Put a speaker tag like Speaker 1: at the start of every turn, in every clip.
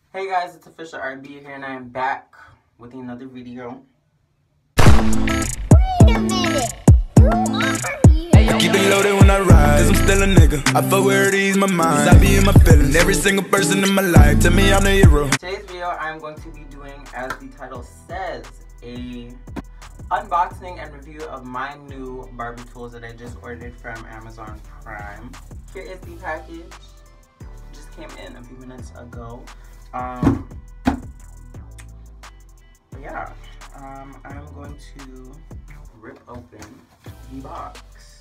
Speaker 1: Hey guys, it's Official RB here and I am back with another video.
Speaker 2: Wait a minute, who are you?
Speaker 3: Keep it loaded when I ride, cause I'm still a nigga. I fuck with her to ease my mind, cause I be in my feelings. Every single person in my life, tell me I'm the hero.
Speaker 1: Today's video I'm going to be doing, as the title says, a unboxing and review of my new Barber tools that I just ordered from Amazon Prime. Here is the package. Just came in a few minutes ago. I'm going to rip open the box.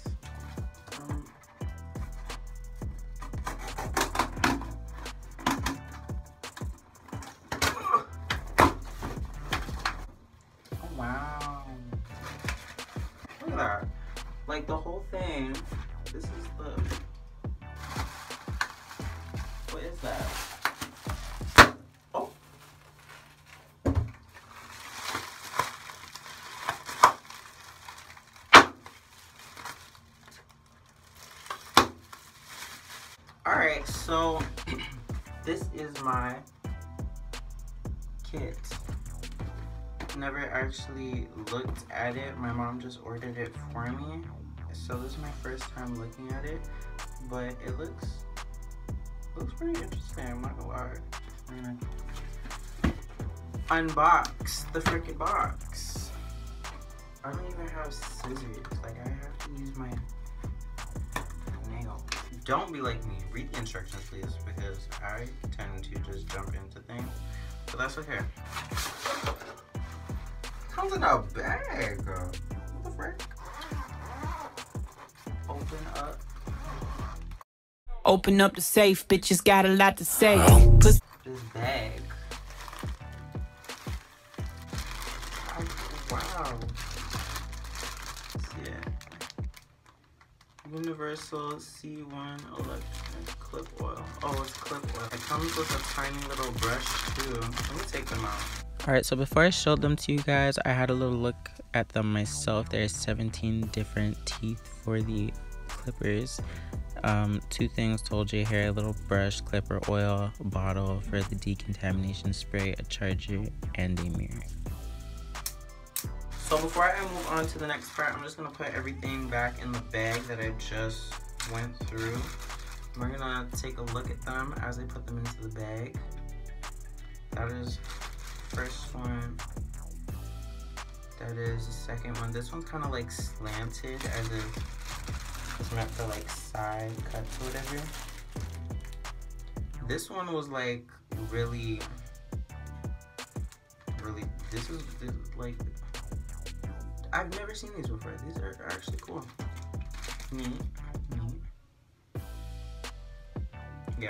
Speaker 1: Oh wow. Look at that. Like the whole thing. This is the... What is that? Alright, so this is my kit. Never actually looked at it. My mom just ordered it for me. So this is my first time looking at it. But it looks pretty interesting, I'm not gonna lie. I'm gonna unbox the freaking box. I don't even have scissors. Like I have to use my nail. Don't be like me. Read the instructions, please, because I tend to just jump into things. But that's okay. Comes in a bag. What the frick? Open up.
Speaker 4: Open up the safe, bitches got a lot to say.
Speaker 1: This bag. Oh, wow. Yeah. Universal C1 electric clip oil. Oh, it's clip oil. It comes with a tiny little brush too. Let me take them out. Alright, so before I showed them to you guys, I had a little look at them myself. There's 17 different teeth for the clippers. 2 things to hold your hair, a little brush, clipper oil, a bottle for the decontamination spray, a charger, and a mirror. So before I move on to the next part, I'm just going to put everything back in the bag that I just went through. We're going to take a look at them as I put them into the bag. That is the first one. That is the second one. This one's kind of like slanted as if it's meant for like side cuts or whatever. This one was like really, this is like, I've never seen these before. These are actually cool. Neat. Yeah.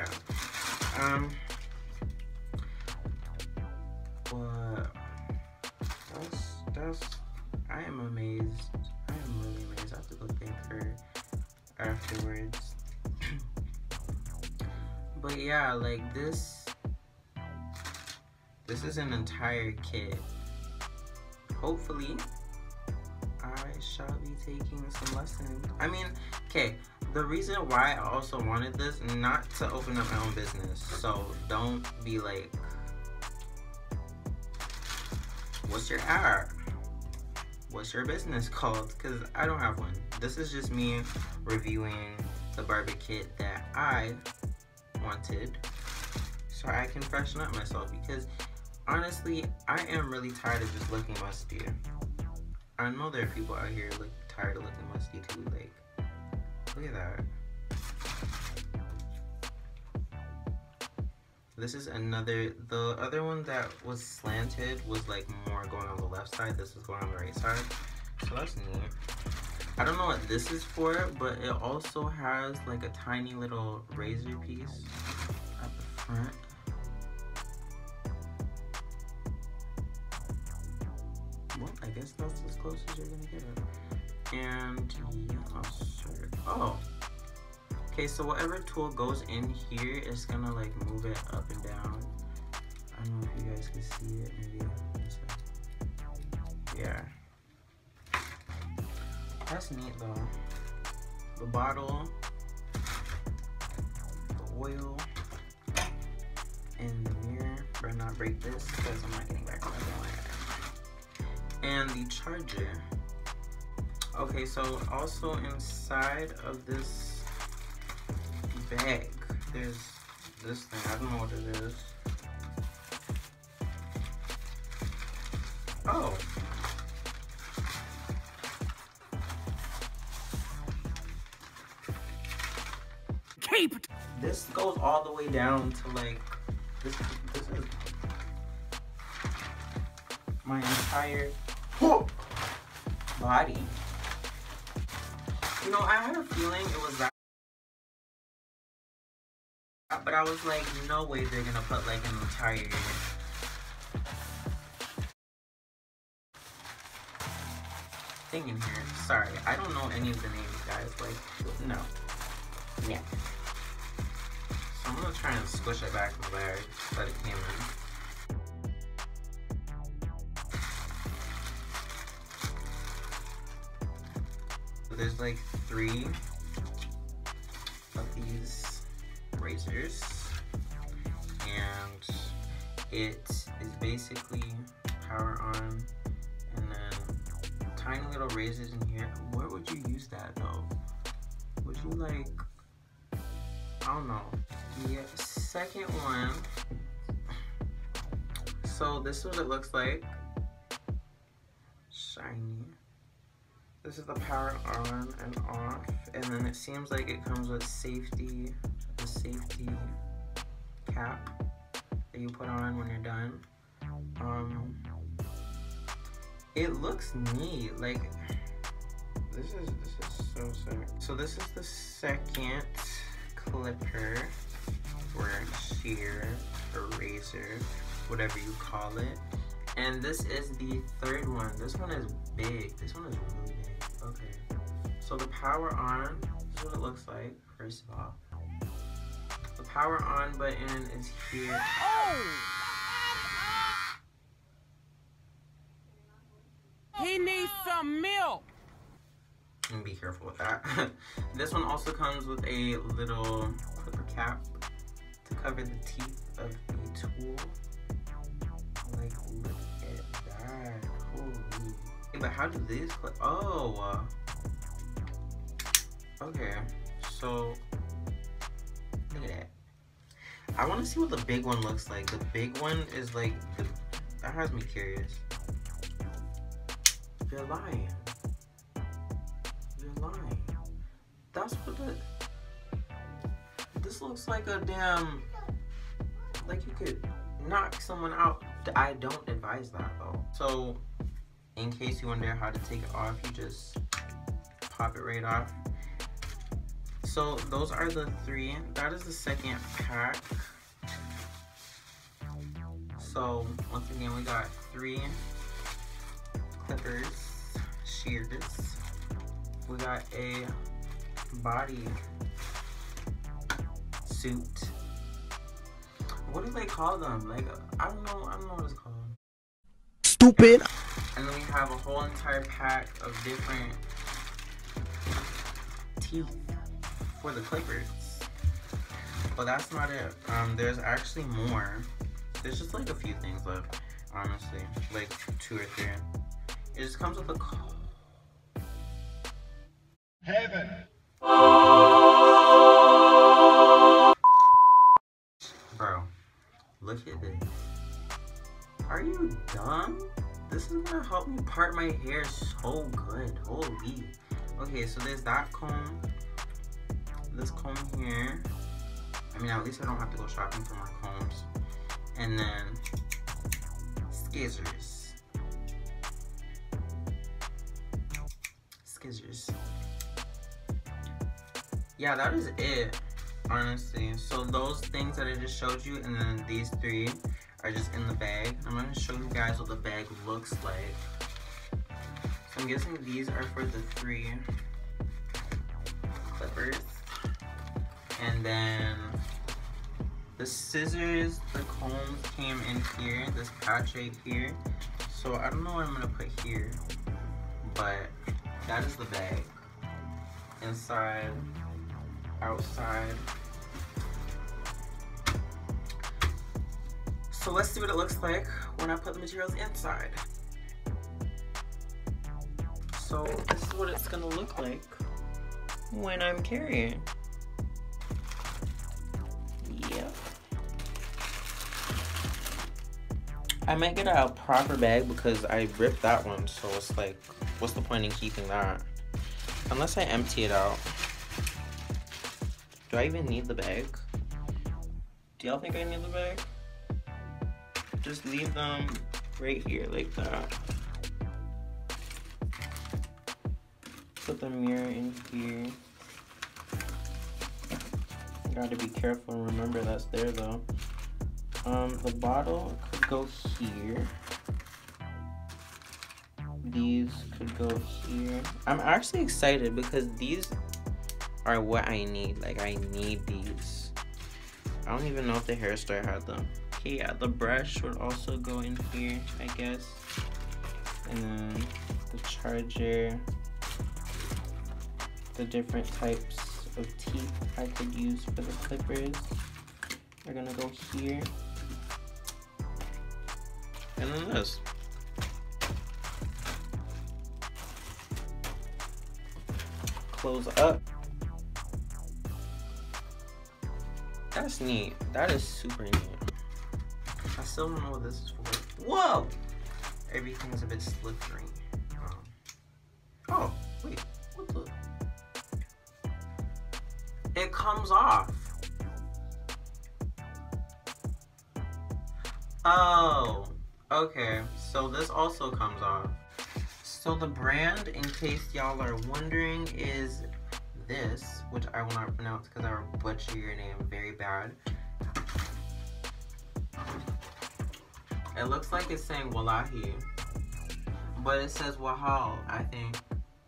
Speaker 1: But that's I am amazed. I am really amazed. I have to go thank her afterwards. But yeah, like this is an entire kit. Hopefully I shall be taking some lessons. I mean, okay, the reason why I also wanted this, not to open up my own business, so don't be like, what's your ad? What's your business called? Because I don't have one. This is just me reviewing the Barber kit that I wanted so I can freshen up myself, because honestly, I am really tired of just looking musty. I know there are people out here tired of looking musty too. Like, look at that. This is another, the other one that was slanted was like more going on the left side. This is going on the right side. So that's neat. I don't know what this is for, but it also has like a tiny little razor piece at the front. Well, I guess that's as close as you're gonna get it. And yeah, sure. Oh. Okay, so whatever tool goes in here is gonna like move it up and down. I don't know if you guys can see it, maybe. Yeah. That's neat though. The bottle, the oil, and the mirror. break this because I'm not getting back on my And the charger. Okay, so also inside of this bag, there's this thing. I don't know what it is. Oh.
Speaker 4: Keep it.
Speaker 1: This goes all the way down to like this is my entire body. You know, I had a feeling it was that, but I was like, no way they're gonna put like an entire thing in here. Sorry, I don't know any of the names, guys. Like, no. Yeah. So I'm gonna try and squish it back in the bag that it came in. So there's like 3 of these razors, and it is basically power on, and then tiny little razors in here. Where would you use that though? Would you like, I don't know. The second one, so this is what it looks like. Shiny. This is the power on and off, and then it seems like it comes with the safety cap that you put on when you're done. It looks neat. Like, this is so sick. So this is the second clipper or shear or razor, whatever you call it. And this is the third one. This one is big. This one is really big. Okay. So the power on, this is what it looks like, first of all. The power on button is here.
Speaker 4: He needs some milk.
Speaker 1: And be careful with that. This one also comes with a little clipper cap to cover the teeth of the tool. Like, look at that. Holy. But how do these clip? Oh. Okay. So, look at that. I want to see what the big one looks like. The big one is like, that has me curious. You're lying. You're lying. That's what this looks like a damn, like you could knock someone out. I don't advise that though. So in case you wonder how to take it off, you just pop it right off. So those are the 3. That is the second pack. So once again, we got 3 clippers, shears. We got a body suit. What do they call them? Like, I don't know what it's called.
Speaker 3: Stupid.
Speaker 1: And then we have a whole entire pack of different teeth for the clippers. But that's not it. There's actually more. There's just like a few things left, honestly. Like 2 or 3. It just comes with a
Speaker 3: Heaven.
Speaker 1: Bro, look at this. Are you dumb? This is gonna help me part my hair so good. Holy. Okay, so there's that comb. This comb here. I mean, at least I don't have to go shopping for more combs. And then scissors. Scissors. Yeah, that is it, honestly. So those things that I just showed you, and then these 3 are just in the bag. I'm gonna show you guys what the bag looks like. So I'm guessing these are for the 3 clippers. And then the scissors, the combs came in here, this patch right here. So I don't know what I'm gonna put here, but that is the bag. Inside, outside. So let's see what it looks like when I put the materials inside. So this is what it's gonna look like when I'm carrying. Yep. I might get a proper bag because I ripped that one, so it's like, what's the point in keeping that? Unless I empty it out. Do I even need the bag? Do y'all think I need the bag? Just leave them right here like that. Put the mirror in here. Gotta be careful and remember that's there though. The bottle could go here. These could go here. I'm actually excited because these are what I need. Like, I need these. I don't even know if the hair store had them. Okay, yeah, the brush would also go in here, I guess. And then the charger. The different types of teeth I could use for the clippers are gonna go here. And then this. Close up. That's neat. That is super neat. I still don't know what this is for. Whoa! Everything's a bit slippery. Oh, wait. What the? It comes off. Oh, okay. So this also comes off. So the brand, in case y'all are wondering, is this, which I will not pronounce because I will butcher your name very bad. It looks like it's saying Wallahi, but it says Wahal, I think.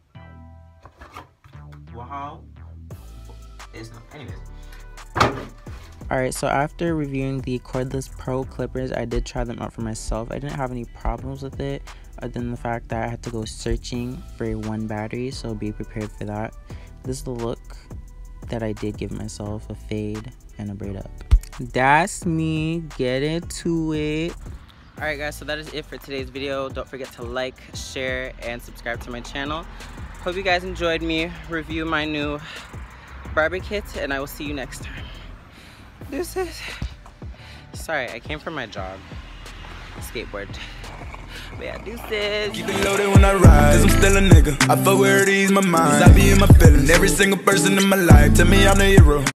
Speaker 1: Wahal? It's not, anyways. Alright, so after reviewing the Cordless Pro clippers, I did try them out for myself. I didn't have any problems with it, other than the fact that I had to go searching for one battery, so be prepared for that. This is the look that I did give myself, a fade and a braid up. That's me, get into it. Alright guys, so that is it for today's video. Don't forget to like, share, and subscribe to my channel. Hope you guys enjoyed me review my new Barber kit, and I will see you next time. This is... Sorry, I came from my job. Skateboard. But yeah, deuces.
Speaker 3: Keep it loaded when I ride, cause I'm still a nigga. I fuck with her to ease my mind, cause I be in my feelings. Every single person in my life tell me I'm the hero.